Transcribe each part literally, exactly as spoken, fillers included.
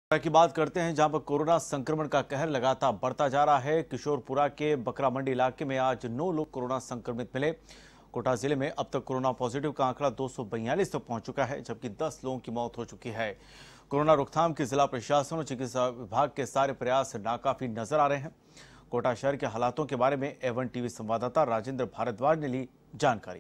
की बात करते हैं जहां पर कोरोना संक्रमण का कहर लगातार बढ़ता जा रहा है। किशोरपुरा के बकरा मंडी इलाके में आज नौ लोग कोरोना संक्रमित मिले। कोटा जिले में अब तक कोरोना पॉजिटिव का आंकड़ा दो सौ बयालीस तक पहुंच चुका है, जबकि दस लोगों की मौत हो चुकी है। कोरोना रोकथाम की जिला प्रशासन और चिकित्सा विभाग के सारे प्रयास नाकाफी नजर आ रहे हैं। कोटा शहर के हालातों के बारे में एवन टीवी संवाददाता राजेंद्र भारद्वाज ने ली जानकारी।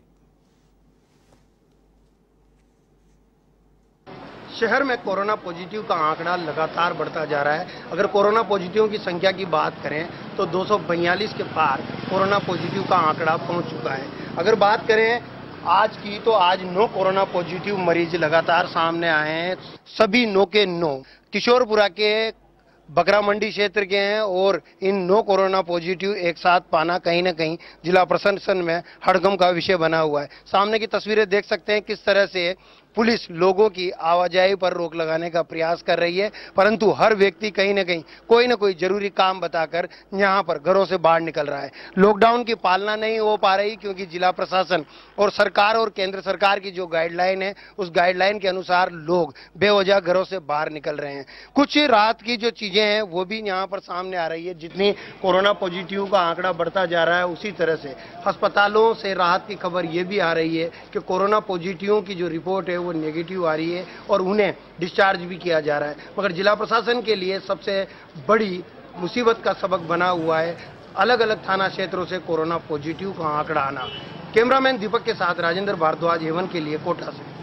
शहर में कोरोना पॉजिटिव का आंकड़ा लगातार बढ़ता जा रहा है। अगर कोरोना पॉजिटिव की संख्या की बात करें तो दो सौ बयालीस के पार कोरोना पॉजिटिव का आंकड़ा पहुंच चुका है। अगर बात करें आज की तो आज नौ कोरोना पॉजिटिव मरीज लगातार सामने आए हैं। सभी नौ के नौ किशोरपुरा के बकरा मंडी क्षेत्र के हैं और इन नौ कोरोना पॉजिटिव एक साथ पाना कहीं ना कहीं जिला प्रशासन में हड़कंप का विषय बना हुआ है। सामने की तस्वीरें देख सकते हैं किस तरह से पुलिस लोगों की आवाजाही पर रोक लगाने का प्रयास कर रही है, परंतु हर व्यक्ति कहीं ना कहीं कोई ना कोई जरूरी काम बताकर यहां पर घरों से बाहर निकल रहा है। लॉकडाउन की पालना नहीं हो पा रही क्योंकि जिला प्रशासन और सरकार और केंद्र सरकार की जो गाइडलाइन है उस गाइडलाइन के अनुसार लोग बेवजह घरों से बाहर निकल रहे हैं। कुछ राहत की जो चीजें हैं वो भी यहाँ पर सामने आ रही है। जितनी कोरोना पॉजिटिव का आंकड़ा बढ़ता जा रहा है उसी तरह से अस्पतालों से राहत की खबर ये भी आ रही है कि कोरोना पॉजिटिव की जो रिपोर्ट है वो नेगेटिव आ रही है और उन्हें डिस्चार्ज भी किया जा रहा है। मगर जिला प्रशासन के लिए सबसे बड़ी मुसीबत का सबक बना हुआ है अलग अलग थाना क्षेत्रों से कोरोना पॉजिटिव का आंकड़ा आना। कैमरामैन दीपक के साथ राजेंद्र भारद्वाज, एवन के लिए कोटा से।